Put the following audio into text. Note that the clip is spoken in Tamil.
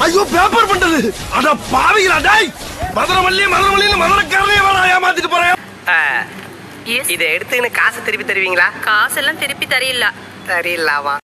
ஐயோ பேப்பர் பண்டது. அட பாவிகளா டேய். மதுரமல்லின்னு மதுரக்காரனே வர ஏமாத்திட்டு போறேன். இதை எடுத்துன்னு காசு திருப்பி தருவீங்களா? காசெல்லாம் திருப்பி தரையில்ல. சரியில்லாமா?